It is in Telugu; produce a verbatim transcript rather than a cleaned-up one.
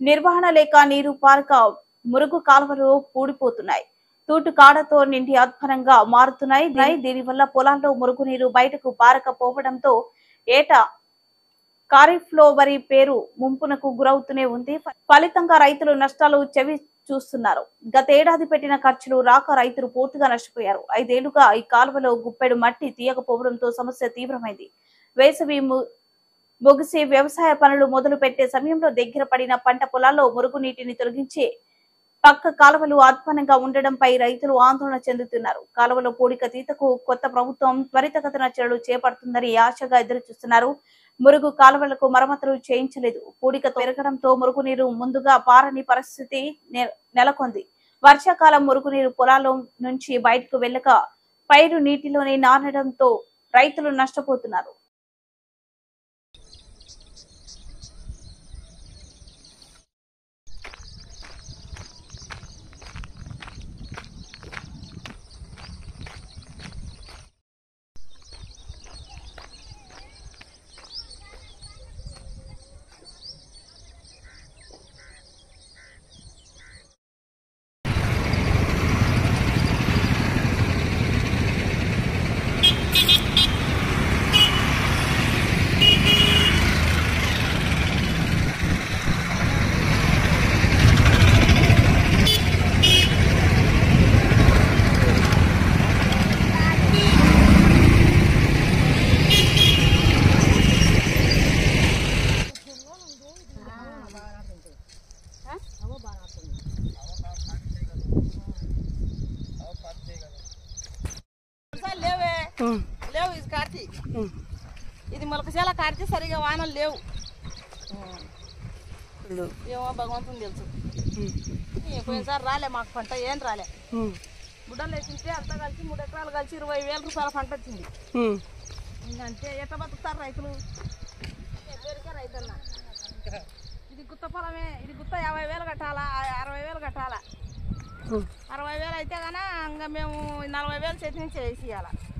నిర్వహణ లేక నీరు పారక మురుగు కాలువలు పూడిపోతున్నాయి. తూటు కాడతో నిండి అధ్వానంగా మారుతున్నాయి. దీనివల్ల పొలాల్లో మురుగునీరు బయటకు పారకపోవడంతో ఏటా ఖరీఫ్ లో వరి పేరు ముంపునకు గురవుతూనే ఉంది. ఫలితంగా రైతులు నష్టాలు చెవి చూస్తున్నారు. గతేడాది పెట్టిన ఖర్చులు రాక రైతులు పూర్తిగా నష్టపోయారు. ఐదేళ్లుగా ఈ కాలువలో గుప్పెడు మట్టి తీయకపోవడంతో సమస్య తీవ్రమైంది. వేసవి ముగిసి వ్యవసాయ పనులు మొదలు పెట్టే సమయంలో దగ్గర పడిన పంట పొలాల్లో మురుగునీటిని తొలగించే పక్క కాలువలు అధ్వానంగా ఉండడంపై రైతులు ఆందోళన చెందుతున్నారు. కాలువలో పూడిక తీతకు కొత్త ప్రభుత్వం త్వరితగతిన చర్యలు చేపడుతుందని ఆశగా ఎదురు చూస్తున్నారు. మురుగు కాలువలకు మరమ్మతులు చేయించలేదు. పూడిక పెరగడంతో మురుగునీరు ముందుగా పారని పరిస్థితి నెలకొంది. వర్షాకాలం మురుగునీరు పొలాల్లో నుంచి బయటకు వెళ్ళక పైరు నీటిలోనే నానడంతో రైతులు నష్టపోతున్నారు. లేవు ఇది కార్తీ ఇది మొలకసేల కార్తీ సరిగా వానలు లేవు. ఏమో భగవంతుని తెలుసు. పోయినసారి రాలే మాకు పంట ఏం రాలే. గుడ్డలు వేసింటే అంతా కలిసి మూడు ఎకరాలు కలిసి ఇరవై వేల రూపాయల పంట వచ్చింది. అంటే ఎట్లా బతుకుతారు రైతులు? పేరుకే రైతన్న ఇది గుత్త పొలమే. ఇది గుత్త యాభై వేలు కట్టాలా, అరవై వేలు కట్టాలా. అరవై వేలు అయితే గానా ఇంకా మేము నలభై వేలు చేతి నుంచి వేసి ఇవ్వాలా.